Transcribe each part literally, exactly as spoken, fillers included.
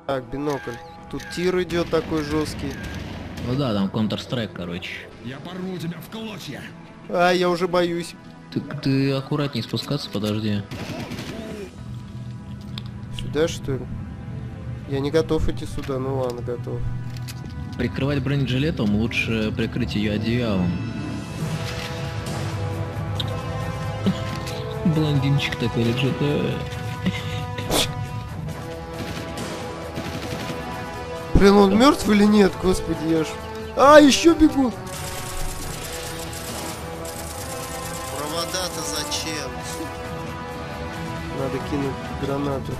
Так, бинокль. Тут тир идет такой жесткий. Ну да, там Counter-Strike, короче. Я порву тебя в клочья. А, я уже боюсь. Ты, ты аккуратней спускаться, подожди. Сюда, что ли? Я не готов идти сюда, ну ладно, готов. Прикрывать бронежилетом лучше прикрыть ее одеялом. Блондинчик такой лежит. Блин, он мертв или нет? Господи, я ж... А, еще бегу! Провода-то зачем? Надо кинуть гранату.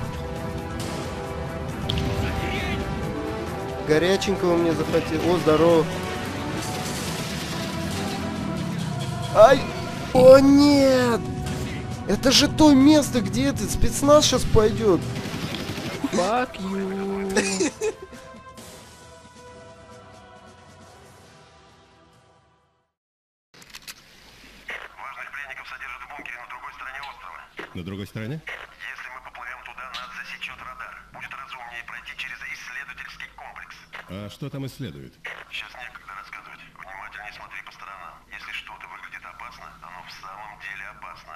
Горяченького мне захотел. О, здорово. Ай! О, нет! Это же то место, где этот спецназ сейчас пойдет. Fuck you. Важных пленников содержат в бункере на другой стороне острова. На другой стороне? Если мы поплывем туда, нас засечет радар. Будет разумнее пройти через исследовательский комплекс. А что там исследуют? Сейчас некогда рассказывать. Внимательнее смотри по сторонам. Если что-то выглядит опасно, оно в самом деле опасно.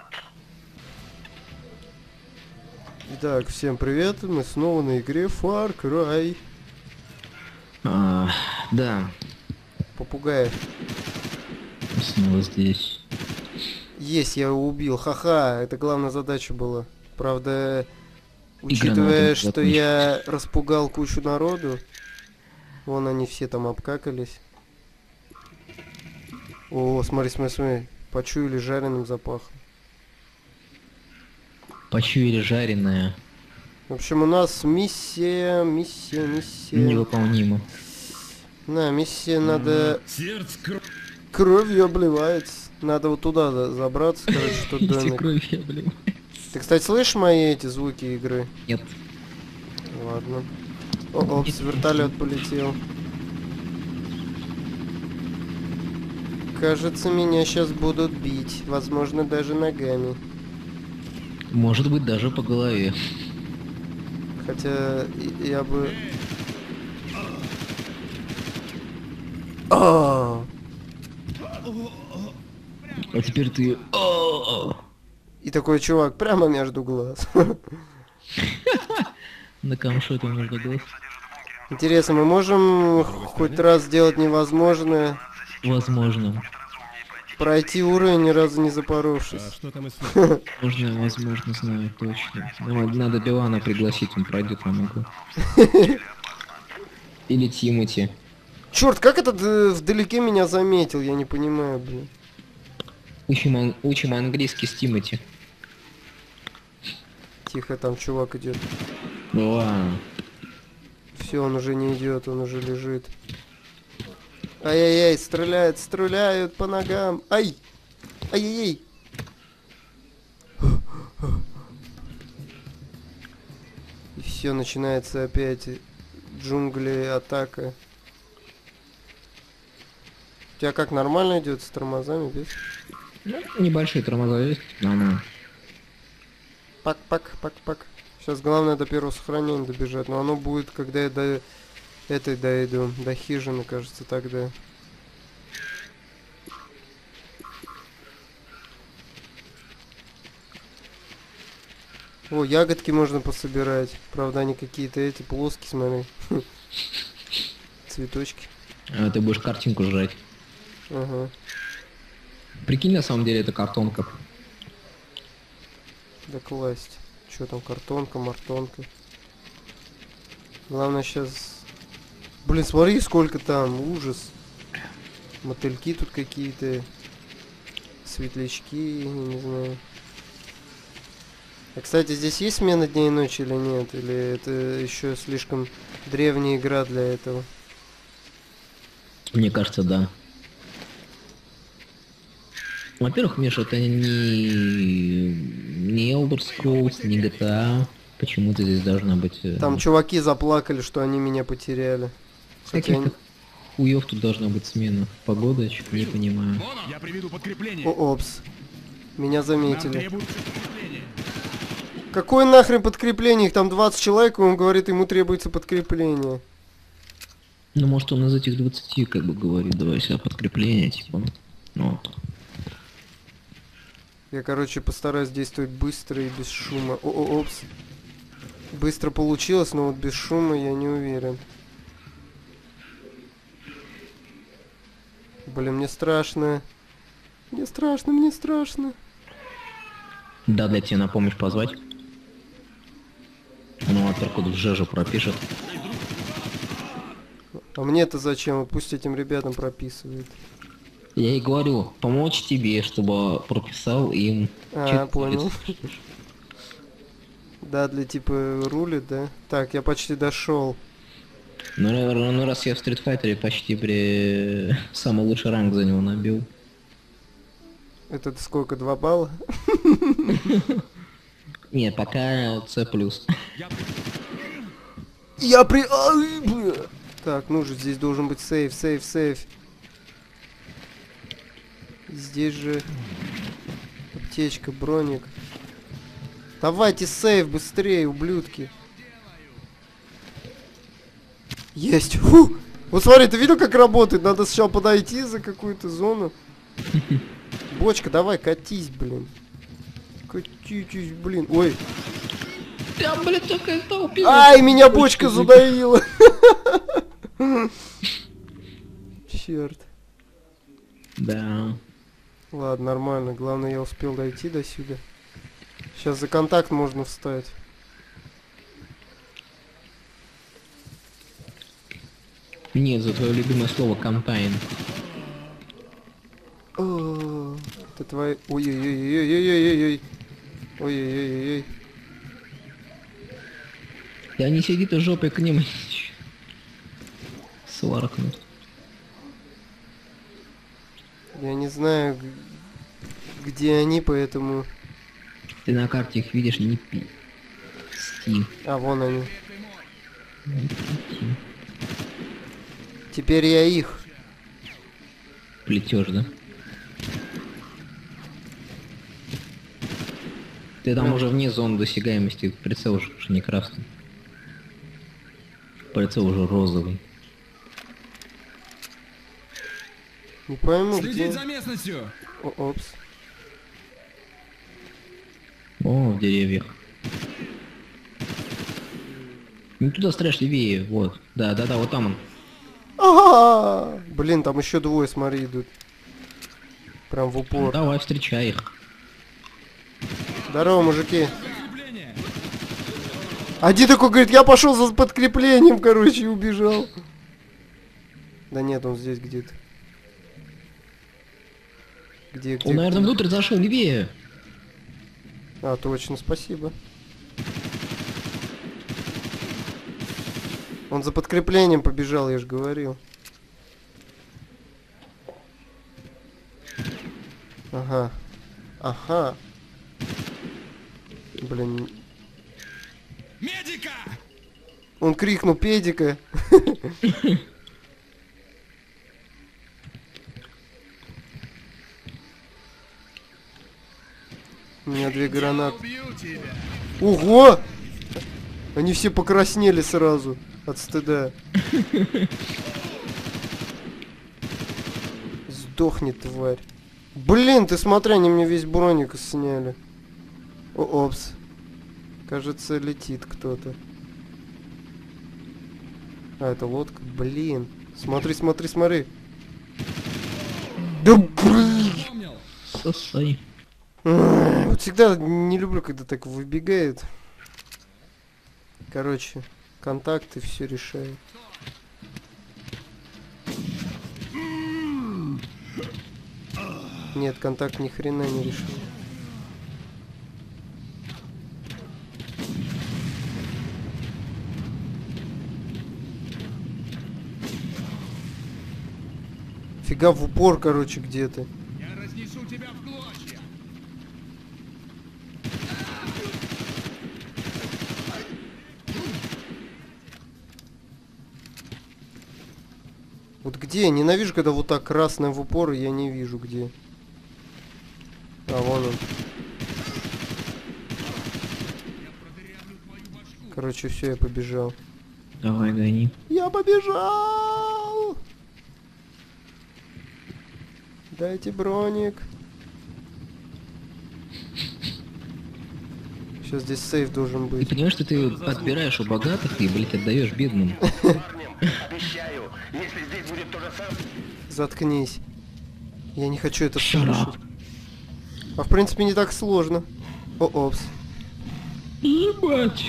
Итак, всем привет. Мы снова на игре Far Cry. А, да, Попугай. снова здесь. Есть, я его убил. Ха-ха, это главная задача была. Правда, И учитывая, гранаты что закончились. я распугал кучу народу, вон они все там обкакались. О, смотри, смотри, смотри. Почуяли жареным запахом. Почуяли жареное. В общем, у нас миссия, миссия, миссия. Невыполнимо. На, миссия надо... Сердце кровь. Кровью обливается. Надо вот туда за- забраться, короче, тут Эти домик. кровь, блин. Ты, кстати, слышишь мои эти звуки игры? Нет. Ладно. О, опс, вертолет полетел. Кажется, меня сейчас будут бить. Возможно, даже ногами. Может быть, даже по голове. Хотя и- я бы... А! А теперь ты... О! И такой чувак прямо между глаз. На камшоте между глаз. Интересно, мы можем хоть раз сделать невозможное, Возможно. пройти уровень, ни разу не А запоровшись? что там исследуют? Можно, возможно, знаю точно. Надо, надо Билана пригласить, он пройдет на могу. Или Тимати. Черт, как этот э, вдалеке меня заметил, я не понимаю, блин. Учим, ан- учим английский с Тимати. Тихо, там чувак идет. Ну ладно. Все, он уже не идет, он уже лежит. Ай-яй-яй, стреляют, стреляют по ногам. Ай! Ай-яй-яй! И все, начинается опять джунгли, атака. У тебя как, нормально идет с тормозами, без? Ну, небольшие тормоза есть. Нормально. Пак-пак-пак-пак. Сейчас главное до первого сохранения добежать, но оно будет, когда я до этой дойду, до хижины, кажется, тогда. О, ягодки можно пособирать. Правда, они какие-то эти плоские, смотри. Цветочки. А ты будешь картинку жрать. Ага. Прикинь, на самом деле это картонка. Да класть. Что там, картонка, мартонка. Главное сейчас... Блин, смотри, сколько там, ужас. Мотыльки тут какие-то. Светлячки, я не знаю. А, кстати, здесь есть смена дня и ночи или нет? Или это еще слишком древняя игра для этого? Мне кажется, да. Во-первых, Миша, это не... не Elder Scrolls, не джи ти эй. Почему-то здесь должна быть... э, Там чуваки заплакали, что они меня потеряли. Хотя каких-то хуев тут должна быть смена. Погодочек, не понимаю. Я приведу подкрепление. О, опс. Меня Нам заметили. требуется подкрепление. Какое нахрен подкрепление? Их там двадцать человек, и он говорит, ему требуется подкрепление. Ну, может, он из этих двадцати, как бы, говорит, давай сюда подкрепление, типа. Ну, вот. Я, короче, постараюсь действовать быстро и без шума. О-о, опс. Быстро получилось, но вот без шума я не уверен. Блин, мне страшно. Мне страшно, мне страшно. Да, для тебя на помощь позвать. Ну, а Перкут в жежу пропишет. А мне-то зачем? Вот пусть этим ребятам прописывает. Я и говорю, помочь тебе, чтобы прописал им. А, четыре. понял. Да, для типа рулит, да? Так, я почти дошел. Ну, ра- ну, раз я в стритфайтере почти при самый лучший ранг за него набил. Это сколько, два балла? Не, пока С плюс. Я при... Ай, бля. Так, ну же, здесь должен быть сейф, сейф, сейф. Здесь же аптечка, броник. Давайте сейф быстрее, ублюдки. Есть. Фу. Вот смотри, ты видел, как работает? Надо сначала подойти за какую-то зону. Бочка, давай, катись, блин. Катитесь, блин. Ой. Я, блядь, только это убил. Ай, меня бочка задавила. Черт. Да. Ладно, нормально. Главное, я успел дойти до сюда. Сейчас за контакт можно встать. Нет, за твое любимое слово контайн. О, это твои... Ой-ой-ой-ой-ой-ой-ой-ой. Ой-ой-ой-ой-ой. Да не сиди ты жопой к ним. Сваркнут. Я не знаю, г- где они, поэтому... Ты на карте их видишь, не пи. Сти. А, вон они. Теперь я их. Плетешь, да? Ты там Блин. уже вне зоны досягаемости, прицел уже не красный. Прицел уже розовый. Не пойму, где... Следить за местностью! О, опс. О, в деревьях. Не туда стреляешь, левее, вот. Да, да, да, вот там он. А, блин, там еще двое, смотри, идут. Прям в Ну, упор. давай, встречай их. Здорово, мужики. Подкрепление! Один такой говорит, я пошел за подкреплением, короче, и убежал. Да нет, он здесь где-то. Где, где? Он, наверное, где? внутрь зашел, левее. А, точно, спасибо. Он за подкреплением побежал, я же говорил. Ага. Ага. Блин. Медика! Он крикнул педика. У меня две гранаты. Ого! Они все покраснели сразу от стыда. Сдохни, тварь. Блин, ты смотри, они мне весь броник сняли. О, опс. Кажется, летит кто-то. А, это лодка. Блин. Смотри, смотри, смотри. Да блин! Помнил! Сосай. Ай, вот всегда не люблю, когда так выбегает. Короче, контакты все решают. Нет, контакт ни хрена не решил. Фига в упор, короче, где-то. Я разнесу тебя в клочья! Вот где? Ненавижу, когда вот так красное в упор, и я не вижу где. А, вон он. Короче, все, я побежал. Давай, гони. Я побежал! Дайте броник. Сейчас здесь сейф должен Ты быть. понимаешь, что ты отбираешь у богатых и, блядь, отдаешь бедным? Парнем, обещаю, если здесь будет то же самое... Заткнись. Я не хочу это Shut слышать. up. А в принципе не так сложно. О, опс. Ебать.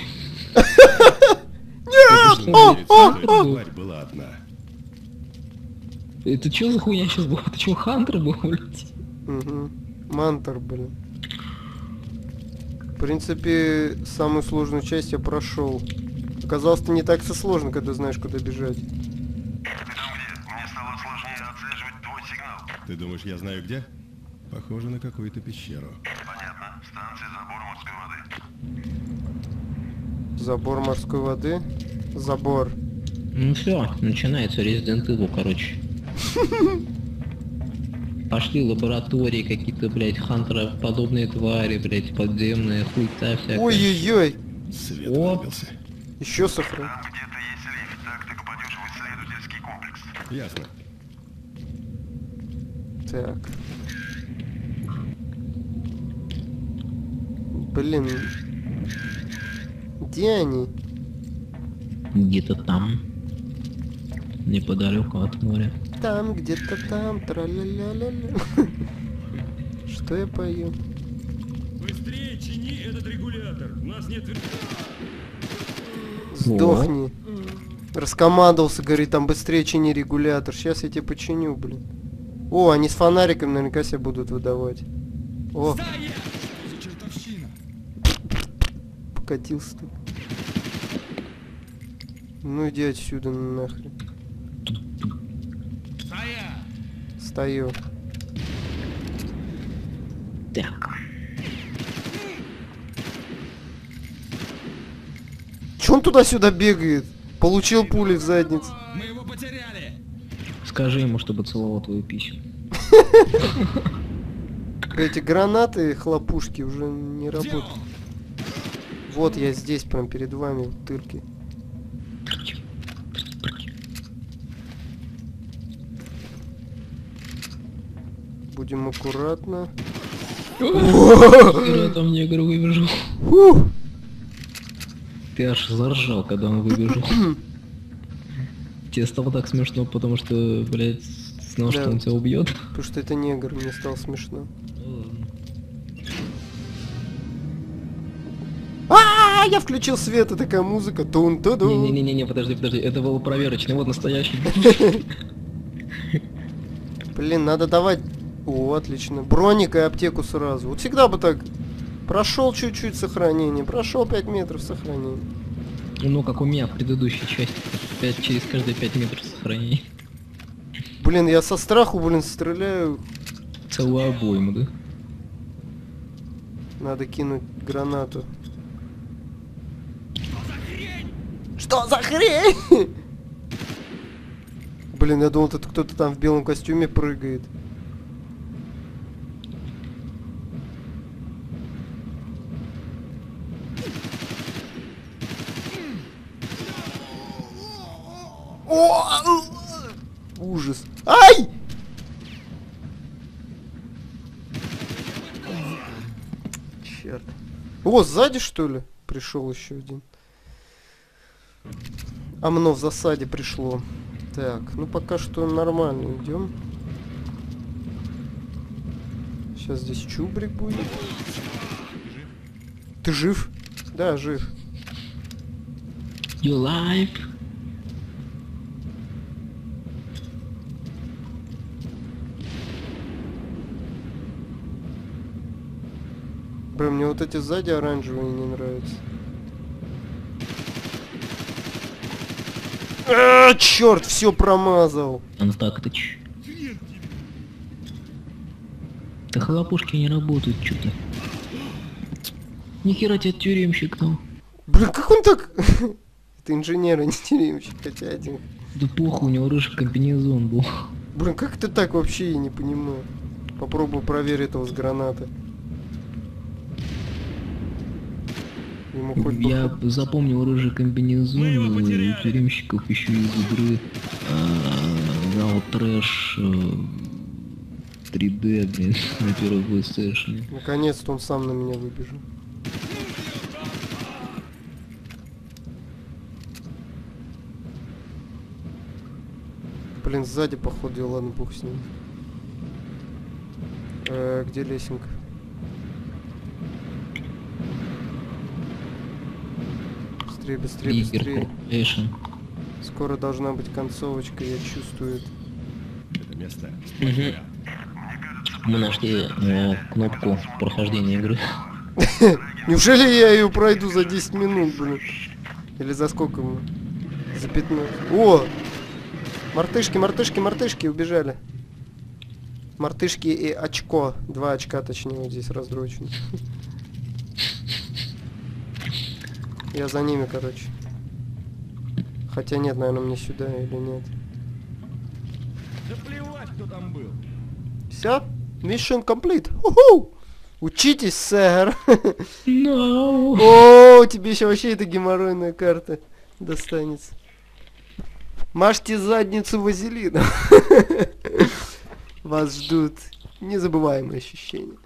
Нет! О, о, Эта о! тварь была одна. Это чё за хуйня сейчас была? Это чё, Хантер был, блядь? Угу. Мантор, блин. В принципе, самую сложную часть я прошел. Оказалось-то не так-то сложно, когда знаешь, куда бежать. Ты там где? Мне стало сложнее отслеживать твой сигнал. Ты думаешь, я знаю где? Похоже на какую-то пещеру. Понятно. Станция забора морской воды. Забор морской воды. Забор. Ну все, начинается Resident Evil, короче. Пошли лаборатории какие-то, блядь, хантероподобные твари, блядь, подземные, хуйта всякая. Ой-ой-ой. Свет О. выбился. Еще сохран. Там где-то есть лифт, так ты попадешь в исследовательский комплекс. Ясно. Так. Блин. Где они? Где-то там. Неподалеку от моря. Там, где-то там, тра-ля-ля-ля-ля. Что я пою? Быстрее чини этот регулятор. У нас нет... Сдохни. Раскомандовался, говорит, там быстрее чини регулятор. Сейчас я тебе починю, блин. О, они с фонариком наверняка себя будут выдавать. О, Стоять! Что за чертовщина? покатился тут. Ну иди отсюда нахрен. Стоять! Стою. Так. Че он туда-сюда бегает? Получил пули в задницу. Мы его потеряли! Скажи ему, чтобы целовал твою пищу. Эти гранаты, хлопушки уже не Где работают. он? Вот я здесь, прям перед вами, в тырке. Будем аккуратно. Хера там негр выбежал. Фух. Ты аж заржал, когда он выбежал. Тебе стало так смешно, потому что, блядь, знал, Да. что он тебя убьет. Потому что это негр, мне стало смешно. А, я включил свет, и такая музыка. Тун ту ду. Не-не-не-не, подожди, подожди, это был проверочный, вот настоящий. Блин, надо давать. О, отлично. Броник и аптеку сразу. Вот всегда бы так. Прошел чуть-чуть сохранение, прошел пять метров сохранения. Ну, как у меня в предыдущей части. пять через каждые пять метров сохранений. Блин, я со страху, блин, стреляю. Целую обойму, да? Надо кинуть гранату. Что за хрень? Блин, я думал, это кто-то там в белом костюме прыгает. О! Ужас. Ай! Черт. О, сзади что ли? Пришел еще один. Амно в засаде пришло. Так, ну пока что нормально идем. Сейчас здесь чубрик будет. Ты жив? Да, жив. You alive? Блин, мне вот эти сзади оранжевые не нравятся. А, черт, все промазал. Антактыч. Да хлопушки не работают, что-то. Нихера тебе тюремщик там. Блин, как он так... Это инженер, а не тюремщик, хотя один. Да похуй, у него рыжий комбинезон был. Блин, как ты так вообще, я не понимаю. Попробую проверить этого с гранаты. Ему хоть бы... Я запомнил рыжий комбинезон Мы его э, потеряли. тюремщиков еще из игры Raw Trash э, три дэ, блин, на первой PlayStation. Наконец-то он сам на меня выбежал. Блин, сзади походу, ладно, бог с ним. Э, где лесенка? Быстрее, быстрее, Игр быстрее. Corporation. Скоро должна быть концовочка, я чувствую это. Это место. Мгм. Мы нашли э, кнопку прохождения игры. Неужели я ее пройду за десять минут, блин? Или за сколько мы? За пятнадцать. О! Мартышки, мартышки, мартышки убежали. Мартышки и очко. Два очка, точнее, вот здесь раздрочено. Я за ними, короче. Хотя нет, наверное, мне сюда или нет. Да плевать, кто там был. Все? Mission complete. Уху! Учитесь, сэр. No. О, тебе еще вообще эта геморройная карта достанется. Мажьте задницу вазелином. Вас ждут незабываемые ощущения.